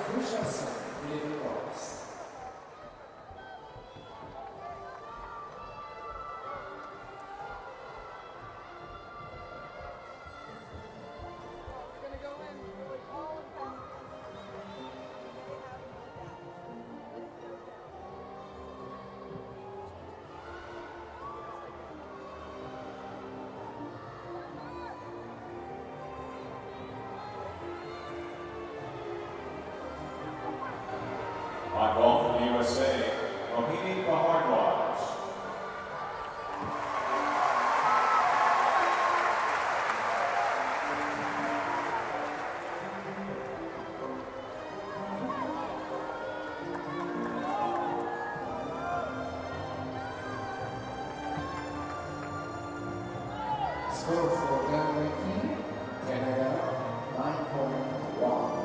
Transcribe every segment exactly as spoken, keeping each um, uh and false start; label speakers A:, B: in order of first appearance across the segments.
A: Christensen, eleven points.
B: On ball for the U S A, Mohini Bahardwaj.
A: Score for gun ranking, Canada, nine point one.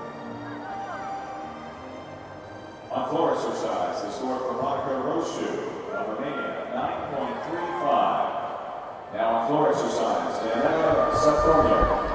B: On floor exercise, the score for Monica Roșu of Romania, nine point three five. Now on floor exercise, Diana Safronia.